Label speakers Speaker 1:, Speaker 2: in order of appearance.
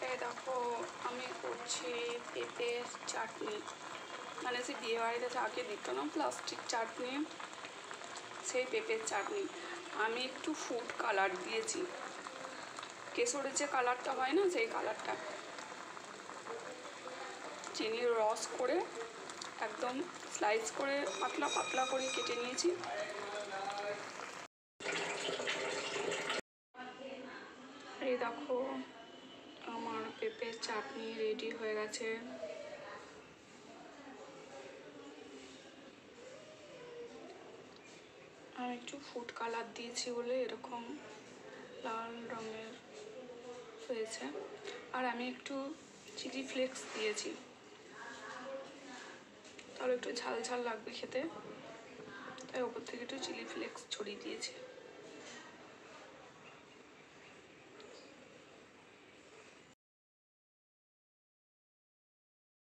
Speaker 1: এই দেখো আমি করছি পেঁপের চাটনি, মানে সে বিয়ে বাড়িতে চাকে দিত না প্লাস্টিক চাটনি, সেই পেঁপের চাটনি। আমি একটু ফুড কালার দিয়েছি, কেশরের যে কালারটা হয় না সেই কালারটা, চিনির রস করে একদম স্লাইস করে পাতলা পাতলা করে কেটে নিয়েছি। এই দেখো আমার পেঁপের চাটনি রেডি হয়ে গেছে। আমি একটু ফুড কালার দিয়েছি বলে এরকম লাল রঙের হয়েছে, আর আমি একটু চিলি ফ্লেক্স দিয়েছি, তাহলে একটু ঝাল ঝাল লাগবে খেতে, তাই ওপর থেকে একটু চিলি ফ্লেক্স ছড়িয়ে দিয়েছি।